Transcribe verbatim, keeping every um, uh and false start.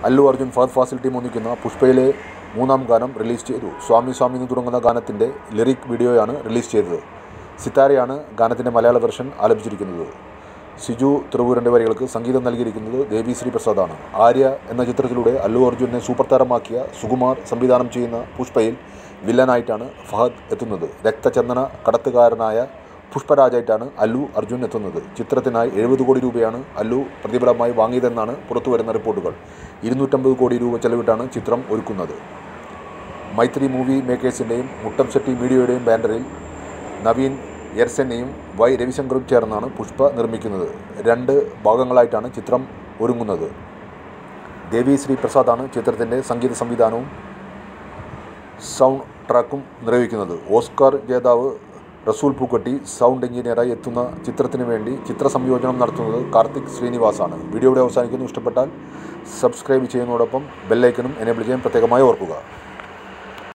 Allu Arjun Fahadh Faasil team ഒന്നിക്കുന്ന പുഷ്പയിലെ മൂന്നാം ഗാനം റിലീസ് ചെയ്തു. സ്വാമി സ്വാമി എന്ന് തുടങ്ങുന്ന ഗാനത്തിൻ്റെ ലിറിക് വീഡിയോയാണ് റിലീസ് ചെയ്തത്. സിത്താരയാണ് ഗാനത്തിൻ്റെ മലയാള വെർഷൻ ആലപിച്ചിരിക്കുന്നത്. സിജു ത്രിപുരൻ്റെ വരികൾക്ക് സംഗീതം നൽകിയിരിക്കുന്നത് ദേവിശ്രീ പ്രസാദാണ്. ആര്യ എന്ന ചിത്രത്തിലൂടെ അല്ലു അർജുനെ സൂപ്പർ താരമാക്കിയ സുകുമാർ സംവിധാനം ചെയ്യുന്ന പുഷ്പയിൽ വില്ലനായിട്ടാണ് ഫഹദ് എത്തുന്നത്. രക്തചന്ദന കടത്തുകാരനായ പുഷ്പരാജായിട്ടാണ് അല്ലു അർജുൻ എത്തുന്നത്. ചിത്രത്തിനായി എഴുപത് കോടി രൂപയാണ് അല്ലു പ്രതിഫലമായി വാങ്ങിയതെന്നാണ് പുറത്തുവരുന്ന റിപ്പോർട്ടുകൾ. ഇരുന്നൂറ്റമ്പത് കോടി രൂപ ചെലവിട്ടാണ് ചിത്രം ഒരുക്കുന്നത്. മൈത്രി മൂവി മേക്കേഴ്സിൻ്റെയും മുട്ടം ശെട്ടി മീഡിയയുടെയും ബാനറിൽ നവീൻ എർസെന്നയും വൈ രവിശങ്കറും ചേർന്നാണ് പുഷ്പ നിർമ്മിക്കുന്നത്. രണ്ട് ഭാഗങ്ങളായിട്ടാണ് ചിത്രം ഒരുങ്ങുന്നത്. ദേവിശ്രീ പ്രസാദാണ് ചിത്രത്തിൻ്റെ സംഗീത സംവിധാനവും സൗണ്ട് ട്രാക്കും നിർവഹിക്കുന്നത്. ഓസ്കാർ ജേതാവ് റസൂൽ പൂക്കട്ടി സൗണ്ട് എഞ്ചിനീയറായി എത്തുന്ന ചിത്രത്തിന് വേണ്ടി ചിത്ര സംയോജനം നടത്തുന്നത് കാർത്തിക് ശ്രീനിവാസാണ്. വീഡിയോ ഇവിടെ അവസാനിക്കുന്നു. ഇഷ്ടപ്പെട്ടാൽ സബ്സ്ക്രൈബ് ചെയ്യുന്നതോടൊപ്പം ബെല്ലൈക്കനും എനേബിൾ ചെയ്യാൻ പ്രത്യേകമായി ഓർക്കുക.